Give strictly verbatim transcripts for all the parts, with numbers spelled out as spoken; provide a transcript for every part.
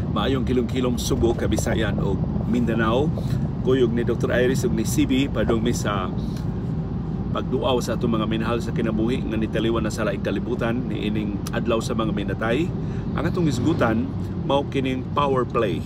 Maayong kilom-kilom Subo, Kabisayan o Mindanao. Kuyog ni Doctor Iris ug ni C B padong mi sa pagduaw sa atong mga minahal sa kinabuhi nga nitaliwan na sa laing kalibutan ni ining adlaw sa mga minatay. Ang atong isgutan mao kining power play.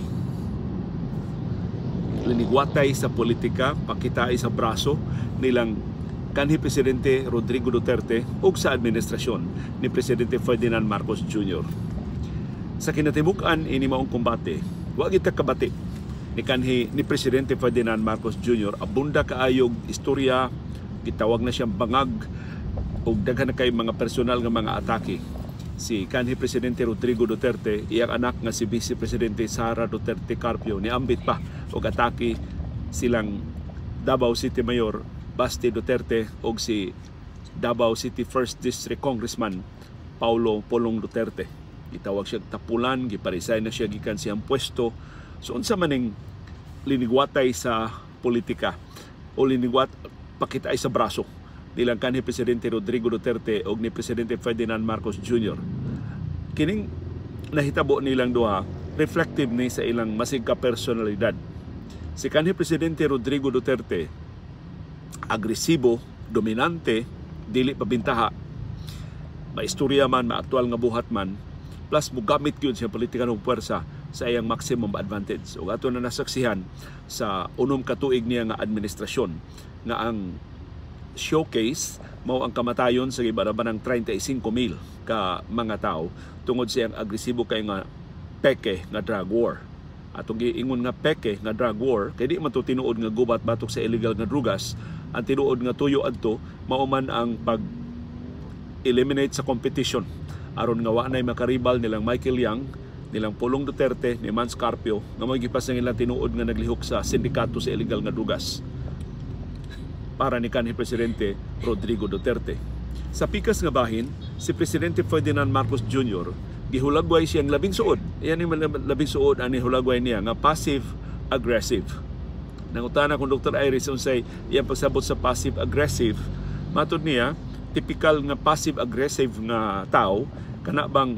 Linigwatay sa politika, pakitaay sa braso nilang kanhi Presidente Rodrigo Duterte ug sa administrasyon ni Presidente Ferdinand Marcos Junior Sa kinatibukan ini maong kumbate, wa kita kabati ni kanhi ni Presidente Ferdinand Marcos Junior Abunda kaayog istorya, gitawag na siyang bangag ug daghan na kay mga personal nga mga atake. Si kanhi Presidente Rodrigo Duterte, iyang anak nga si Vice Presidente Sara Duterte Carpio niambit pa og atake silang Davao City Mayor Basti Duterte og si Davao City First District Congressman Paulo Polong Duterte. Gitawag siya tapulan, giparisay na siya gikan siyang pwesto. So unsa maning linigwatay sa politika o linigwat pakitaay sa braso nilang kanhi Presidente Rodrigo Duterte og ni Presidente Ferdinand Marcos Junior Kining nahitabo nilang duha reflective ni sa ilang masig ka personalidad. Si kanhi Presidente Rodrigo Duterte agresibo, dominante, dili pabintaha, maistorya man, maaktual nga buhat man, plus mugamit yun siya politika ng puwersa sa iyang maximum advantage. O ato na nasaksihan sa unom katuig niya nga administrasyon nga ang showcase mao ang kamatayon sa gibaraban ng thirty-five mil ka mga tao tungod sa iyang agresibo kay nga peke nga drug war. Atong giingon nga peke nga drug war kay di man to tinuod nga gubat batok sa illegal nga drugas. Ang tinuod nga tuyo adto mao man ang pag eliminate sa competition aron nga wa nay makaribal nilang Michael Yang, nilang Pulong Duterte, ni Mans Carpio nga magipas na nilang tinuod nga naglihok sa sindikato sa illegal nga drugas para ni kanhi Presidente Rodrigo Duterte. Sa pikas nga bahin, si Presidente Ferdinand Marcos Junior gihulagway siyang labing suod. Iyan yung labing suod ani hulagway niya nga passive-aggressive. Nangutana kung Doctor Iris unsay iyang pagsabot sa passive-aggressive, matod niya, typical nga passive-aggressive nga tao, kana bang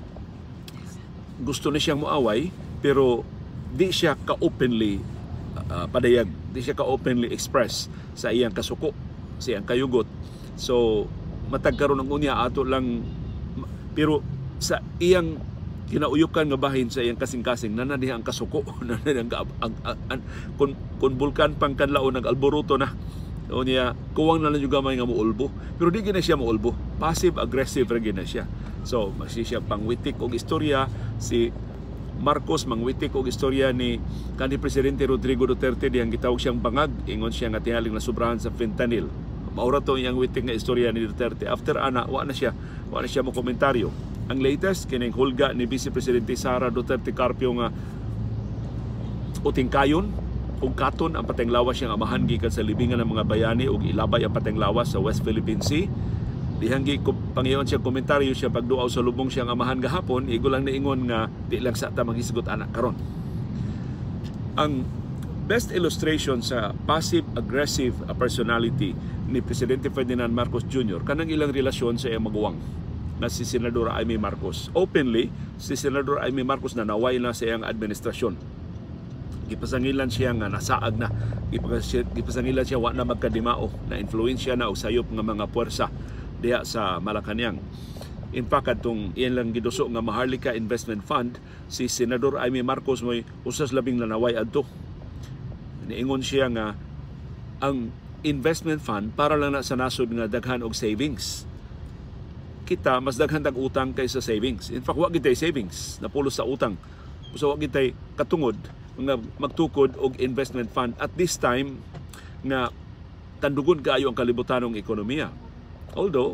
gusto na siyang muaway, pero di siya ka-openly uh, padayag, di siya ka-openly express sa iyang kasuko, sa iyang kayugot. So, matagkaroon ng unya ato lang, pero sa iyang kinauyukan nga bahin sa iyang kasing-kasing nanadi ang kasuko nanadi ang, ang, ang, ang kun, kun bulkan pang kanlao nag-alboroto na o niya kuwang na lang yung gamay nga muulbo, pero di gina siya muulbo, passive aggressive ra gina siya. So masi siya pangwitik og istorya si Marcos, mangwitik og istorya ni kanhi Presidente Rodrigo Duterte diyang gitawag siyang bangag, ingon siya nga tingaling na sobrahan sa fentanyl. Maura to iyang witik nga istorya ni Duterte. After ana wa na siya wa na siya mo komentaryo. Ang latest, kining hulga ni Vice Presidente Sara Duterte Carpio nga utingkayon ug katon ang patenglawas siyang amahan gikan sa libingan ng mga bayani ug ilabay ang patenglawas sa West Philippine Sea. Dihanggi pangyon siya komentaryo siya pagduaw sa lubong siyang amahan gahapon, igo lang niingon nga di lang sa ta maghisgot anak karon. Ang best illustration sa passive-aggressive personality ni Presidente Ferdinand Marcos Junior kanang ilang relasyon sa iyang maguwang na si Senador Amy Marcos. Openly, si Senador Amy Marcos na naway na sa iyang administrasyon. Gipasangilan siya nga nasaag na. Gipasangilan siya wa na magkadimao, na influensya na o sayop nga mga puwersa diha sa Malacañang. In fact, atong iyan lang giduso nga Maharlika Investment Fund, si Senador Amy Marcos mo'y usas labing nanaway adto. Niingon siya nga ang investment fund para lang na sa nasod nga daghan og savings. Kita mas daghan tag utang kaysa savings. In fact, wa gitay savings, napulos sa utang. So wa gitay katungod nga magtukod og investment fund at this time nga tandugon kaayo ang kalibutanong ekonomiya. Although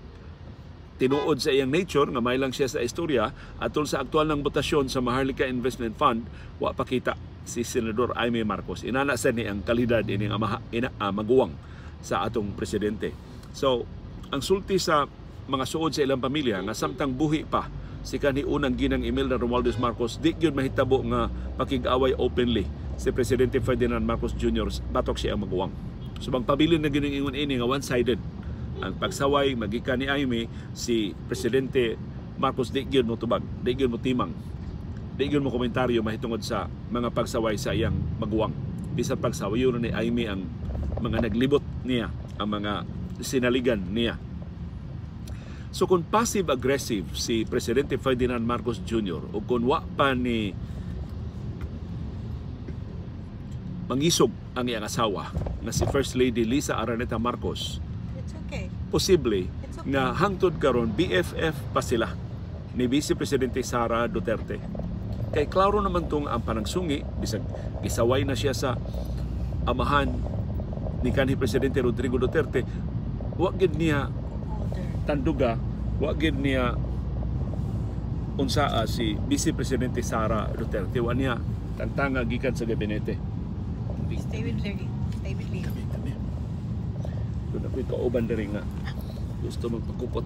tinuod sa iyang nature nga may lang siya sa istorya atol sa aktual ng botasyon sa Maharlika Investment Fund, wa pakita si Senador Amy Marcos. Inana sa ni ang kalidad ining amaha, ina, uh, maguwang sa atong presidente. So, ang sulti sa mga suod sa ilang pamilya nga samtang buhi pa si kanhi unang ginang Imelda Romualdez Marcos, di gyud mahitabo nga pakig-away openly si Presidente Ferdinand Marcos Junior batok siya ang maguwang. So magpabilin na giningon ini nga one-sided ang pagsaway magikan ni Amy si Presidente Marcos, di gyud mo tubag, di gyud mo timang di gyud mo komentaryo mahitungod sa mga pagsaway sa iyang maguwang. Bisan pagsawayon ni Amy ang mga naglibot niya, ang mga sinaligan niya. So kung passive-aggressive si Presidente Ferdinand Marcos Junior o kung wa pa ni mangisog ang iyang asawa na si First Lady Lisa Araneta Marcos, It's okay. posible It's okay. nga hangtod karon B F F pa sila ni Vice Presidente Sara Duterte. Kay klaro naman tong ang panagsungi, bisag gisaway na siya sa amahan ni kanhi Presidente Rodrigo Duterte, wa gid niya tanduga, wa gid niya unsaa si Vice Presidente Sara Duterte, wa niya tantanga gikan sa gabinete. Stay with Larry. Stay with Leo. Kami, kami. Doon ako'y kauban na rin nga. Gusto magpakupot.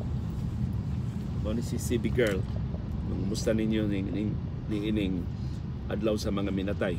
Mao ni si C B Girl. Mangumusta ninyo ning, ning, ning ining adlaw sa mga minatay.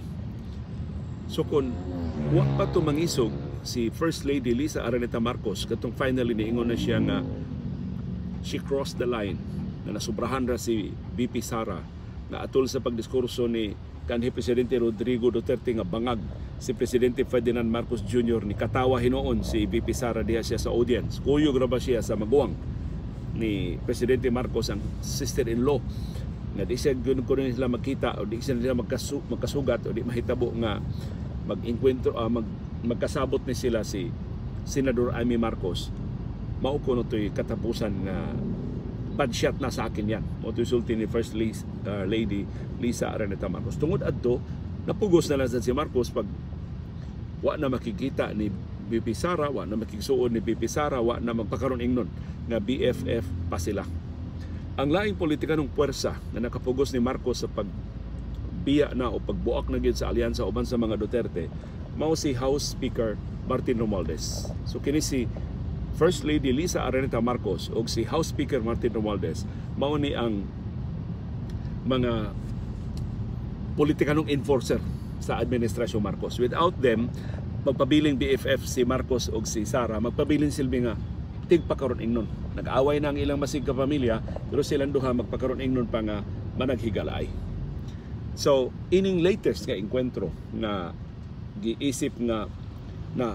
So kung wa pa to mangisog si First Lady Lisa Araneta Marcos, katong finally niingon na siya nga she crossed the line, na nasubrahan ra si V P Sara na atol sa pagdiskurso ni kanhi Presidente Rodrigo Duterte nga bangag si Presidente Ferdinand Marcos Junior ni katawa hinoon si V P Sara diha siya sa audience. Kuyog ra ba siya sa maguwang ni Presidente Marcos, ang sister-in-law, nga di siya gano'n ko sila magkita o di sila magkasu, magkasugat o di mahitabo nga mag-enkwentro, uh, mag, magkasabot ni sila si Senador Amy Marcos. Mao ko no to'y katapusan nga bad shot na sa akin yan. O to'y sulti ni First uh, Lady Lisa Araneta Marcos. Tungod adto, napugos na lang si Marcos pag wa na makikita ni B P Sara, wa na makikisuod ni B P Sara, wa na magpakaroon ingnon nga B F F pa sila. Ang laing politika ng puwersa na nakapugos ni Marcos sa pagbiya na o pagbuak na gyud sa alyansa uban sa mga Duterte, mao si House Speaker Martin Romualdez. So kini si First Lady Lisa Araneta Marcos o si House Speaker Martin Romualdez, mao ni ang mga politikanong enforcer sa administrasyon Marcos. Without them, magpabiling B F F si Marcos o si Sara, magpabiling silbi nga tigpakaroon ingnon. Nag-away na ang ilang masig ka pamilya, pero silang duha magpakaroon ingnon pa nga managhigalay. So, ining latest nga enkwentro na giisip nga na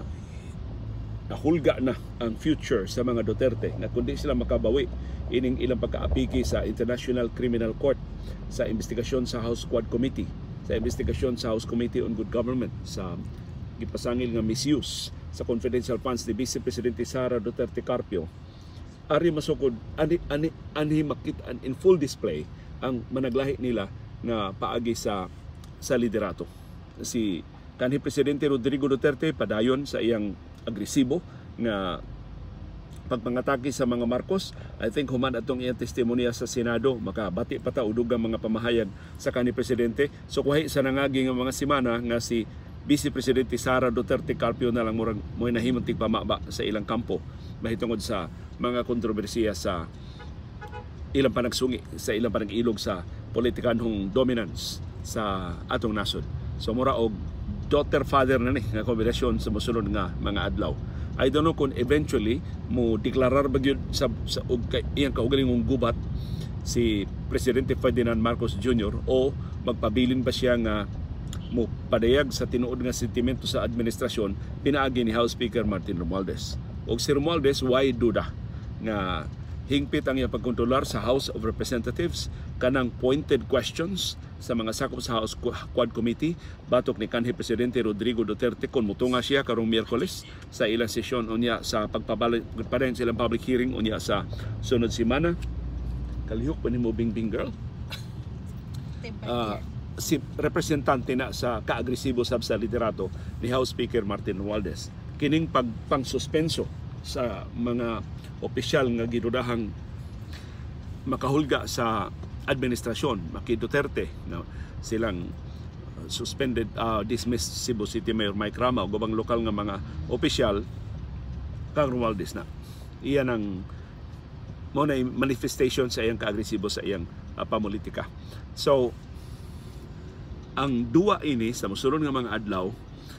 nahulga na ang future sa mga Duterte, na kundi sila makabawi ining ilang pagkaapiki sa International Criminal Court, sa investigasyon sa House Quad Committee, sa investigasyon sa House Committee on Good Government, sa gipasangil nga misuse sa confidential funds ni Vice Presidente Sara Duterte Carpio, ari masukod ani ani anhi makita in full display ang managlahi nila nga paagi sa sa liderato. Si kanhi Presidente Rodrigo Duterte padayon sa iyang agresibo nga pagpangatake sa mga Marcos. I think human atong iyang testimonya sa Senado, makabati pa ta udog ang mga pamahayag sa kanhi Presidente. So kuhay sa nangagi nga mga semana nga si Vice Presidente Sara Duterte Carpio na lang murag mo'y nahimong tigpamaba sa ilang kampo mahitungod sa mga kontrobersiya sa ilang panagsungi, sa ilang panag-ilog sa politikanhong dominance sa atong nasod. So mura og daughter-father na ni nga kombinasyon sa mosunod nga mga adlaw. I don't know kung eventually mo deklarar ba gyud sa, sa og, iyang kaugalingong gubat si Presidente Ferdinand Marcos Junior o magpabilin ba siya nga mo padayag sa tinuod nga sentimento sa administrasyon pinaagi ni House Speaker Martin Romualdez. Og si Romualdez, why duda nga hingpit ang iyang pagkontrolar sa House of Representatives kanang pointed questions sa mga sakop sa House Quad Committee batok ni kanhi Presidente Rodrigo Duterte kon mutunga siya karong Miyerkules sa ilang sesyon unya sa pagpabalik sa ilang public hearing unya sa sunod semana. Kalihok pa ni mo Bingbing Girl. Uh, si representante na sa kaagresibo sab sa liderato ni House Speaker Martin Romualdez. Kining pagpang-suspenso sa mga opisyal nga gidudahang makahulga sa administrasyon, Maki Duterte, na silang suspended, uh, dismissed Cebu City Mayor Mike Rama o gubang lokal nga mga opisyal, kang Romualdez na. Iyan ang mo na manifestation sa iyang kaagresibo sa iyang uh, pamulitika. So, ang duwa ini sa mosunod nga mga adlaw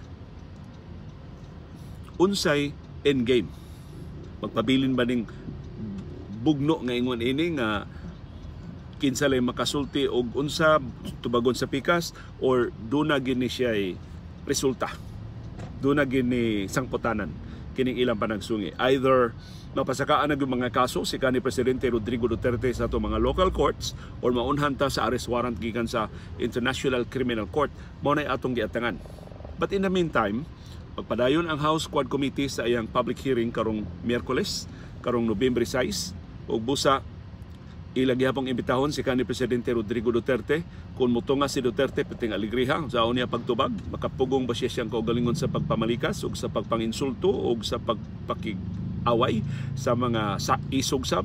unsay endgame. Magpabilin ba ning bugno nga ingon ini nga kinsa lay makasulti og unsa tubagon sa pikas or duna gini siya resulta, duna gini sangputanan kining ilang panagsungi. Either mapasakaan na yung mga kaso si kanhi Presidente Rodrigo Duterte sa ato mga local courts or maunhan ta sa arrest warrant gikan sa International Criminal Court, mo na atong giatangan. But in the meantime, magpadayon ang House Quad Committee sa iyang public hearing karong Miyerkules, karong Nobyembre sais, ug busa ilagyapong imbitahon si kanhi Presidente Rodrigo Duterte kung mutunga si Duterte piting aligriha sa niya pagtubag, makapugong ba siya siyang kaugalingon sa pagpamalikas ug sa pagpanginsulto ug sa pagpakig-away sa mga sa isugsab,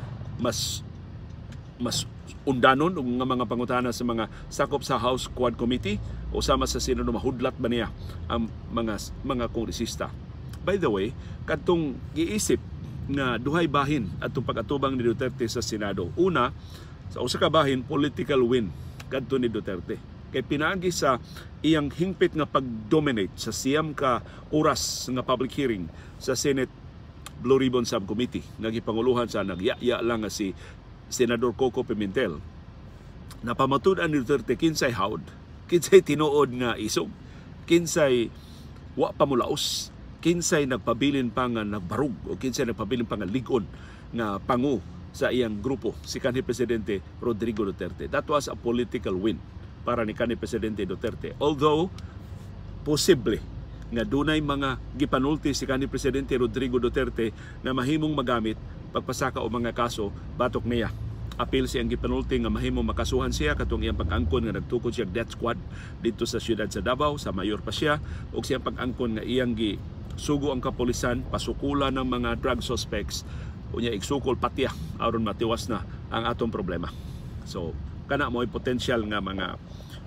mas mas undanon ug nga mga pangutana sa mga sakop sa House Quad Committee o sama sa Senado, mahudlat ba niya ang mga mga kongresista. By the way, kadtong giisip nga duhay bahin atong pag-atubang ni Duterte sa Senado. Una, sa usa ka bahin, political win kadto ni Duterte. Kay pinaagi sa iyang hingpit nga pag-dominate sa siyam ka oras nga public hearing sa Senate Blue Ribbon Subcommittee. Nagipanguluhan sa nagyaya lang nga si Senador Coco Pimentel. Napamatud-an ni Duterte kinsay hawd, kinsay tinuod nga isog, kinsay wa pamulaos, kinsay nagpabilin pa nga nagbarug o kinsay nagpabilin pa nga ligon nga pangu sa iyang grupo, si kanhi Presidente Rodrigo Duterte. That was a political win para ni kanhi Presidente Duterte. Although, posible nga dunay mga gipanulti si kanhi Presidente Rodrigo Duterte na mahimong magamit pagpasaka o mga kaso batok niya. Apil siyang gipanulti nga mahimong makasuhan siya katong iyang pag-angkon nga nagtukod siya death squad dito sa siyudad sa Davao, sa mayor pa siya, o siyang pag-angkon nga iyang gi sugo ang kapulisan, pasukulan ng mga drug suspects, unya igsukol patya aron matiwas na ang atong problema. So, kana mo'y potential nga mga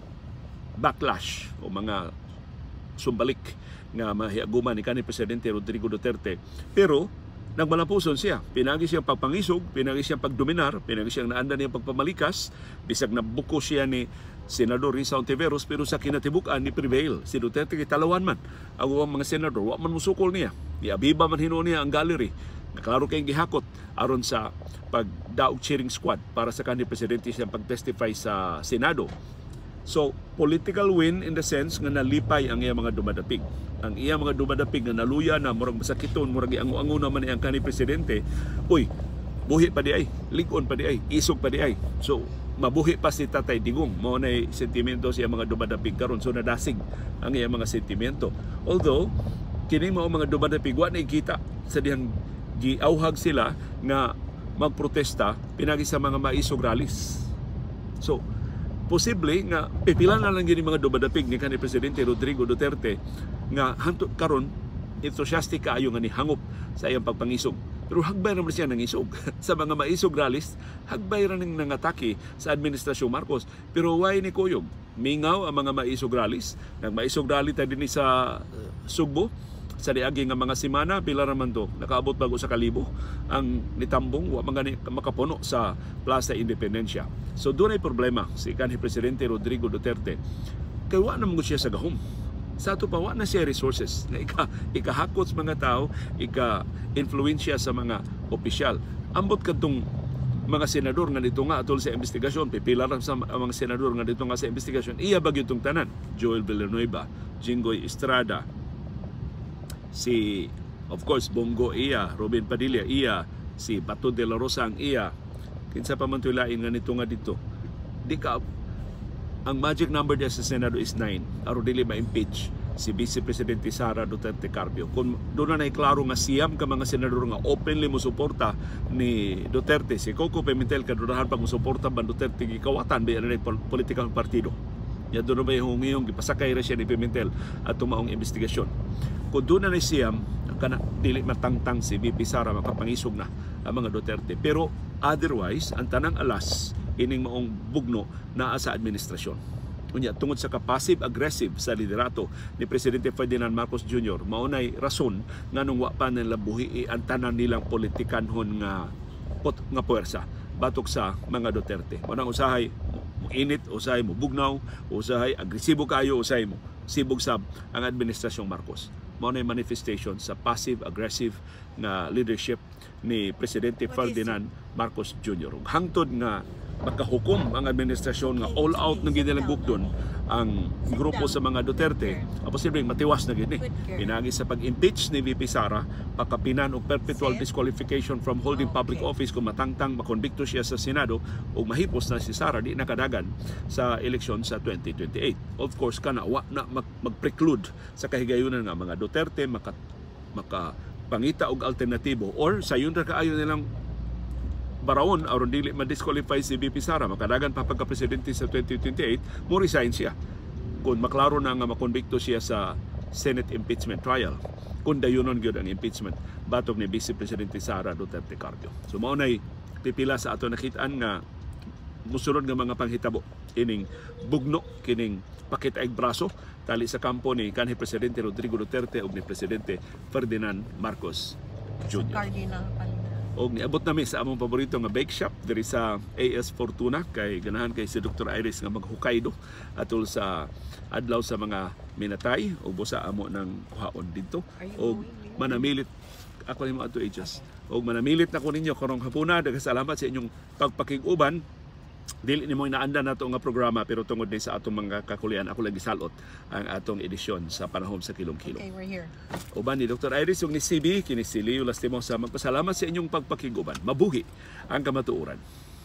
backlash o mga sumbalik nga mahiaguman ni kanhi Presidente Rodrigo Duterte. Pero nagmalapuson siya, pinagi siyang pagpangisog, pinagi siyang pagdominar, pinagi siyang naanda niyang pagpamalikas, bisag nabuko siya ni Senador Risa Ontiveros, pero sa kinatibukan ni prevail si Duterte kay talawan man ang mga senador, wa man musukol niya, giabiba man hinuon niya ang gallery, naklaro kayong gihakot aron sa pagdaog cheering squad para sa kanhi Presidente siyang pagtestify sa Senado. So, political win in the sense nga nalipay ang iyang mga dumadapig. Ang iyang mga dumadapig na naluya na, murag masakiton, murag iango-ango naman ang kanhi Presidente, uy, buhi pa di ay, ligon pa di ay, isog pa di ay. So, mabuhi pa si Tatay Digong, mo na sentimento siya mga dumadapig karon, so nadasig ang iyang mga sentimento. Although, kini mao mga dumadapig, wa na ikita sa dihang giauhag sila nga magprotesta pinagi sa mga maisog rallies. So, posible nga pipila na lang gini mga dumadapig ni kanhi Presidente Rodrigo Duterte nga hantod karon enthusiastic kaayo nga ni hangop sa iyang pagpangisog. Pero hagbay naman siya ng isog. Sa mga maisog rallies, hagbay rin ng nangatake sa Administrasyon Marcos. Pero why ni Kuyog? Mingaw ang mga maisog rallies. Nagmaisog rally tayo din sa Sugbo. Sa diagi nga mga semana, pila naman to, nakaabot bago sa kalibo. Ang nitambong, wa mga makapuno sa Plaza Independencia. So doon ay problema si kanhi Presidente Rodrigo Duterte. Kaya wa naman siya sa gahom. Sa ato pa, wa na siya resources na ika, ikahakot sa mga tao, ika-influensya sa mga opisyal. Ambot kadtong mga senador nga dito nga atol sa investigasyon, pipila lang sa mga senador nga dito nga sa investigasyon, iya bagyo itong tanan. Joel Villanueva, Jinggoy Estrada, si, of course, Bongo iya, Robin Padilla iya, si Bato de la Rosa ang iya, kinsa pa man tulain nga nito nga dito. Di ka, ang magic number niya sa Senado is nine. Aron dili ma-impeach si Vice Presidente Sara Duterte Carpio. Kung doon na klaro nga siyam ka mga senador nga openly mo suporta ni Duterte, si Coco Pimentel kadudahan pag mo suporta ban Duterte gikawatan ba na political partido. Ya doon na ba yung ngayong gipasakay ra siya ni Pimentel at tumaong investigasyon. Kung doon na siyam, kana dili matangtang si V P Sara makapangisog na ang mga Duterte. Pero otherwise, ang tanang alas ining maong bugno naa sa administrasyon. Unya tungod sa ka-passive-aggressive sa liderato ni Presidente Ferdinand Marcos Junior, maunay rason nganong wa pa nila buhi ang tanan nilang politikanhon nga pot nga puwersa batok sa mga Duterte. Manang usahay mo init, usahay mo bugnaw, usahay agresibo kayo, usahay mo sibog sab ang administrasyong Marcos. Maunay manifestation sa passive-aggressive na leadership ni Presidente Ferdinand Marcos Junior Hangtod nga makahukom ang administrasyon nga all out na ginilang doon ang grupo sa mga Duterte, ang posibleng matiwas na gini. Pinagi sa pag-impeach ni V P Sara, pakapinan og perpetual disqualification from holding public office kung matangtang makonbikto siya sa Senado o mahipos na si Sara di nakadagan sa eleksyon sa twenty twenty-eight. Of course, kanawa na mag-preclude sa kahigayunan nga mga Duterte maka, maka pangita og alternatibo or sa yun ra kaayo nilang baraon aron dili ma-disqualify si V P Sara makadagan pa pagka-presidente sa twenty twenty-eight, mo resign siya kung maklaro na nga makonbikto siya sa Senate impeachment trial kung dayunon gyud ang impeachment batok ni Vice Presidente Sara Duterte Carpio. So mao nay pipila sa ato nakitaan nga musulod nga mga panghitabo ining bugno kining pakitaig braso tali sa kampo ni kanhi Presidente Rodrigo Duterte ug ni Presidente Ferdinand Marcos Junior Cardinal Palina. Og niabot nami sa among paborito nga bake shop diri sa A S Fortuna kay ganahan kay si Doctor Iris nga mag-Hokkaido atol sa adlaw sa mga minatay o busa amo ng kuhaon dito og manamilit ako nimo ato ages og manamilit na ko ninyo karong hapuna. Daghang salamat sa inyong pagpakig-uban. Dili nimo inaanda nato nga programa pero tungod ni sa atong mga kakulian ako lagi salot ang atong edisyon sa panahon sa Kilong-Kilong. Okay, we're here. Uban ni Doctor Iris ug ni C B kini si Leo Lastimosa magpasalamat sa inyong pagpakiguban. Mabuhi ang kamatuoran.